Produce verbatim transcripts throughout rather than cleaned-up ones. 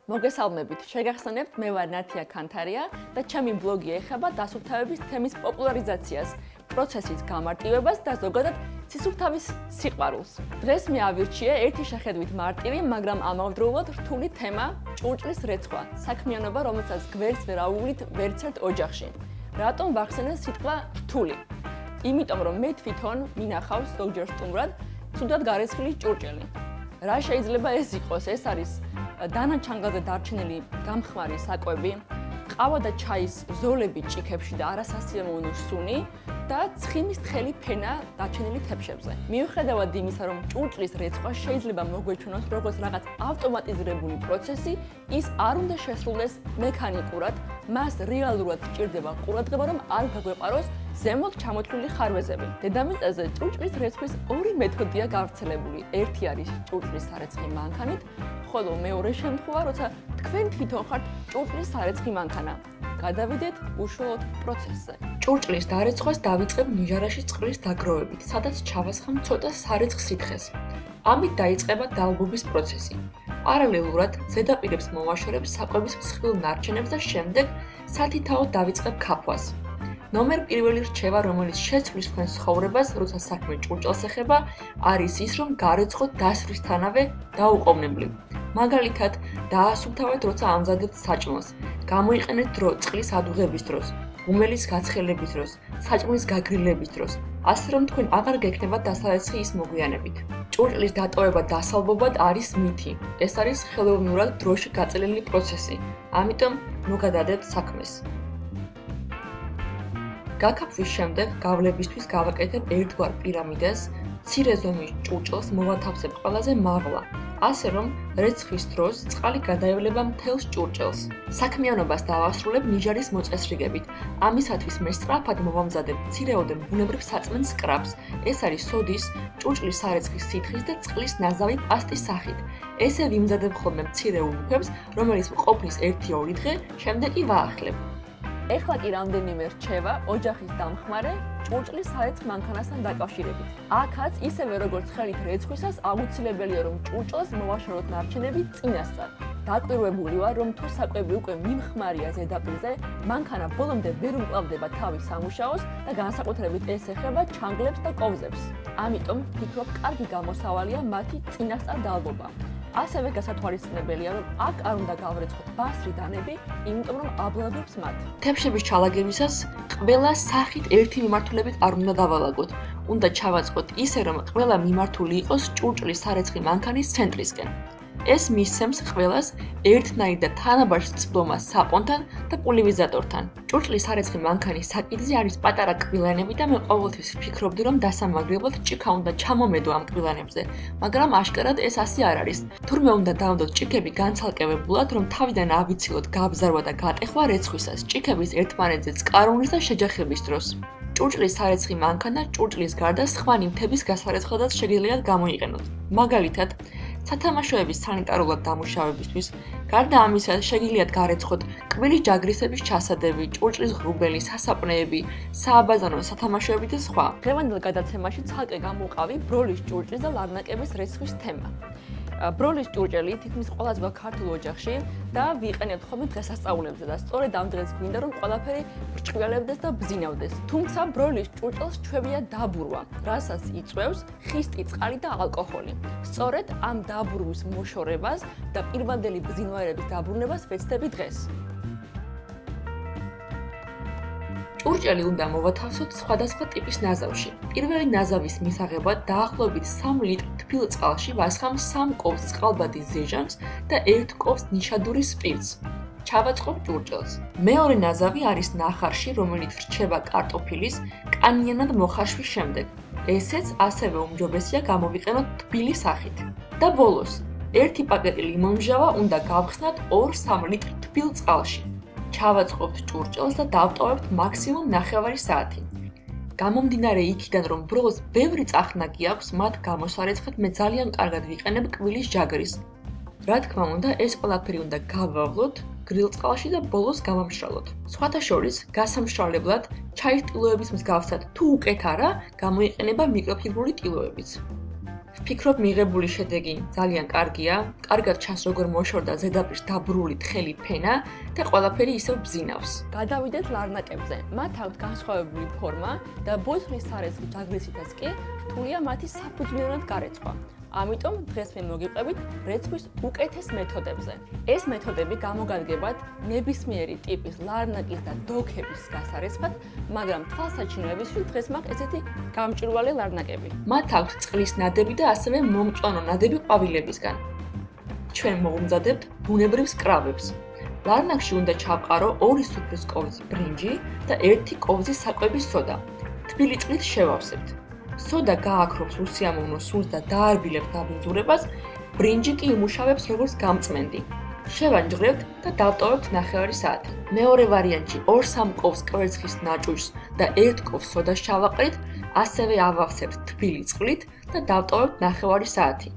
მოგესალმებით, შეგახსენებთ, მე ვარ ნათია ქანთარია და ჩემი ბლოგი ეხება დასუფთავების თემის პოპულარიზაციას, პროცესის გამარტივებას და ზოგადად სისუფთავის სიყვარულს. დღეს მე ავირჩიე ერთი შეხედვით მარტივი, მაგრამ ამავდროულად რთული თემა ჭურჭლის რეცხვა, საქმიანობა, რომელსაც გვერდს ვერ აუვლით ვერცერთ ოჯახში. რატომ ვახსენე სიტყვა რთული? იმიტომ რომ მე თვითონ მინახავს ზოგჯერ სტუმრად ცუდად გარეცხილი ჭურჭელი. რა შეიძლება ეს იყოს? ეს არის დანაჩანგაზე დარჩენილი გამხმარი საკვები, ყავა და ჩაის ზოლები ჭიქებში და არასასიამოვნო სუნი და ცხიმის თხელი ფენა დარჩენილი თეფშებზე. მიუხედავად იმისა, რომ ჭურჭლის რეცხვა შეიძლება მოგვეჩვენოს როგორც რაღაც ავტომატიზირებული პროცესი, ის არ უნდა შესრულდეს მექანიკურად, მას რეალურად სჭირდება ყურადღება, რომ არ გაგვეყაროს ზემოთ ჩამოთვლილი ხარვეზები. დედამიწაზე ჭურჭლის რეცხვის ორი მეთოდია გავრცელებული. ერთი არის ჭურჭლის სარეცხი მანქანით, ხოლო მეორე შემთხვევა, როცა თქვენ თვითონ ხართ ჭურჭლის სარეცხი მანქანა. გადავიდეთ უშუალოდ პროცესზე. ჭურჭლის დარეცხვას დავიწყებ ნიჟარაში წყლის დაგროვებით, სადაც ჩავასხამ ცოტა სარეცხ სითხეს. ამით დაიწყება დალბობის პროცესი. პარალელურად ზედაპირებს მოვაშორებ საკვების მსხვილ ნარჩენებს და შემდეგ სათითაოდ დავიწყებ ქაფვას. ნომერ პირველი რჩევა, რომელიც შეცვლის თქვენ ცხოვრებას, როცა საქმე ჭურჭელს ეხება, არის ის, რომ გარეცხოთ დასვრისთანავე დაუყოვნებლივ. მაგალითად, დაასუფთავეთ, როცა ამზადებთ საჭმელს. გამოიყენეთ დრო წყლის ადუღების დროს, ღუმელის გაცხელების დროს, საჭმლის გაგრილების დროს, ასე რომ თქვენ აღარ გექნებათ დასარეცხი ის მოგვიანებით. ჭურჭლის დატოვება დასალბობად არის მითი. ეს არის ხელოვნურად დროში გაწელილი პროცესი. ამიტომ მოგადადებთ საქმეს. გაქაფვის შემდეგ გავლებისთვის გავაკეთებ ერთგვარ პირამიდას, მცირე ზომის ჭურჭელს მოვათავსებ ყველაზე მაღლა, ასე რომ რეცხვის დროს წყალი გადაევლება მთელს ჭურჭელს. საქმიანობას დავასრულებ ნიჟარის მოწესრიგებით. ამისათვის მე სწრაფად მოვამზადებ მცირეოდენ ბუნებრივ საწმენს სკრაბს. ეს არის სოდის, ჭურჭლის სარეცხის სითხის და წყლის ნაზავი პასტის სახით. ესე ვიმზადებ ხოლმე მცირე ულუფებს, რომელიც მყოფნის ერთი-ორი დღე, შემდეგ კი ვაახლებ. ეხლა კი რამდენიმე რჩევა ოჯახის დამხმარე ჭურჭლის სარეცხ მანქანასთან დაკავშირებით. აქაც ისევე როგორც ხელით რეცხვისას აუცილებელია რომ ჭურჭელს მოვაშოროთ ნარჩენები წინასწარ. დაკვირვებული ვარ რომ თუ საკვები უკვე მიმხმარია ზედაპირზე, მანქანა ბოლომდე ვერ უმკლავდება თავის სამუშაოს და განსაკუთრებით ეს ეხება ჩანგლებს და კოვზებს. ამიტომ ვფიქრობ, კარგი გამოსავალია მათი წინასწარ დალბობა. ასევე გასათვალისწინებელია, რომ აქ არ უნდა გავრეცხოთ ბასრი დანები, იმიტომ რომ აბლადობს მათ. თეფშების ჩალაგებისას ყველა სახით ერთი მიმართულებით არ უნდა დავალაგოთ. უნდა ჩავაწყოთ ისე, რომ ყველა მიმართული იყოს ჭურჭლის სარეცხი მანქანის ცენტრისკენ. ეს მისცემს ყველას ერთნაირ და თანაბარ სწვდომას საპონთან და პულივიზატორთან. ჭურჭლის სარეცხი მანქანის საკიდზე არის პატარა კბილანები და მე ყოველთვის ვფიქრობდი, რომ დასამაგრებლად ჭიქა უნდა ჩამომედო ამ კბილანებზე, მაგრამ აშკარად ეს ასე არ არის. თურმე უნდა დავდოთ ჭიქები განცალკევებულად, რომ თავიდან ავიცილოთ გაბზარვა და გატეხვა რეცხვისას, ჭიქების ერთმანეთზე წყარონის და შეჯახების დროს. ჭურჭლის სარეცხი მანქანა ჭურჭლის გარდა სხვა ნივთების გასარეცხადაც შეგიძლიათ გამოიყენოთ. მაგალითად, სათამაშოების სანიტარულად დამუშავებისთვის, გარდა ამისა, შეგიძლიათ გარეცხოთ კბილის ჯაგრისების ჩასადები, ჭურჭლის ღრუბელი, სასაპნეები, სააბაზანო სათამაშოები და სხვა. დღევანდელ გადაცემაში ცალკე გამოვყავი ბროლის ჭურჭლის და ლარნაკების რეცხვის თემა. ბროლის ჭურჭელი თითქმის ყველა ზღვა ქართულ ოჯახში და ვიყენებთ ხოლმე დღესასწაულებზე და სწორედ ამ დღეს გვინდა რომ ყველაფერი ბრჭყიალებდეს და ბზინავდეს. თუმცა ბროლის ჭურჭელს ჩვევია დაბურვა, რასაც იწვევს ხისტი, წყალი და ალკოჰოლი. სწორედ ამ დაბურვის მოშორებას და პირვანდელი ბზინვარების დაბრუნებას ვეცდები დღეს. ჭურჭელი უნდა მოვათავსოთ სხვადასხვა ტიპის ნაზავში. პირველი ნაზავის მისაღებად დაახლოებით სამ ლიტრ თბილ წყალში ვასხამ სამ კოვს წყალბადის ზეჟანს და ერთ კოვს ნიშადური სპირტს. ჩავაწყობ ჭურჭელს. მეორე ნაზავი არის ნახარში, რომელიც რჩება კარტოფილის კანიანად მოხაშვის შემდეგ. ესეც ასევე უმჯობესია გამოვიყენოთ თბილი სახით. და ბოლოს, ერთი პაკეტი ლიმონმჟავა უნდა გავხსნათ ორ-სამ ლიტრ თბილ წყალში. ჩავაწყობთ ჭურჭელს და დავტოვებთ მაქსიმუმ ნახევარი საათი. გამომდინარე იქიდან, რომ ბროლს ბევრი წახნაგი აქვს, მათ გამოსარეცხად მე ძალიან კარგად ვიყენებ კბილის ჯაგრის. რა თქმა უნდა, ეს ყველაფერი უნდა გავავლოთ გრილწყალში და ბოლოს გავამშრალოთ. სხვათა შორის, გასამშრალებლად ჩაის ტილოების მსგავსად თუ უკეთ არა, გამოიყენება მიკროფიბრული ტილოებიც. ვფიქრობ, მიღებული შედეგი ძალიან კარგია. კარგად ჩანს, როგორ მოშორდა ზედაპირს დაბრული თხელი ფენა და ყველაფერი ისევ ბზინავს. გადავიდეთ ლარნაკებზე. მათ აქვთ განსხვავებული ფორმა და ბოთლის სარეცხი ჯაგრისითაც კი რთულია მათი საფუძვლიანად გარეცხვა. ამიტომ დღეს მე მოგიყვებით რეცხვის უკეთეს მეთოდებზე. ეს მეთოდები გამოგადგებათ ნებისმიერი ტიპის ლარნაკის და დოქების გასარეცხად, მაგრამ თვალსაჩინოებისთვის დღეს მაქვს ესეთი გამჭვირვალე ლარნაკები. მათ აქვთ წყლის ნადები და ასევე მომწვანო ნადები ყვავილებისგან. ჩვენ მოვუმზადებთ ბუნებრივ სკრაბებს. ლარნაკში უნდა ჩავყარო ორი სუფრის კოვზი ბრინჯი და ერთი კოვზი საკვების სოდა. თბილი წყლით შევავსებთ. სოდა გააქრობს უსიამოვნო სუნს და დაარბილებს დაბინძურებას, ბრინჯი კი იმუშავებს როგორც გამწმენდი. შევანჯღრებთ და დავტოვებთ ნახევარი საათი. მეორე ვარიანტში ორ სამ კოვს კვერცხის ნაჭუჟს და ერთ კოვს სოდას ჩავაყრით, ასევე ავავსებთ თბილი წყლით და დავტოვებთ ნახევარი საათი.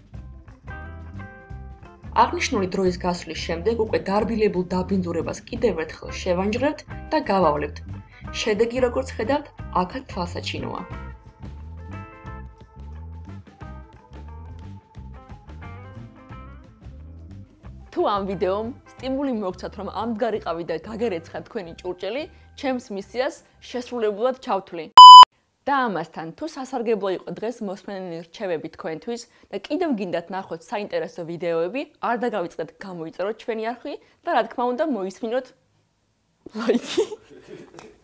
აღნიშნული დროის გასვლის შემდეგ უკვე დარბილებულ დაბინძურებას კიდევ ერთხელ შევანჯღრებთ და გავავლებთ. შედეგი, როგორც ხედავთ, აქაც თვალსაჩინოა. თუ ამ ვიდეომ სტიმული მოგცათ, რომ ამდღარიყავი და გაგერეცხა თქვენი ჭურჭელი, ჩემს მისიას შესრულებულად ჩავთვლი. და ამასთან, თუ სასარგებლო იყო დღეს მოსმენილი რჩევები თქვენთვის და კიდევ გინდათ ნახოთ საინტერესო ვიდეოები, არ დაგავიწყდეთ გამოიწეროთ ჩვენი არხი და რა თქმა უნდა მოისმინოთ ლაიქი.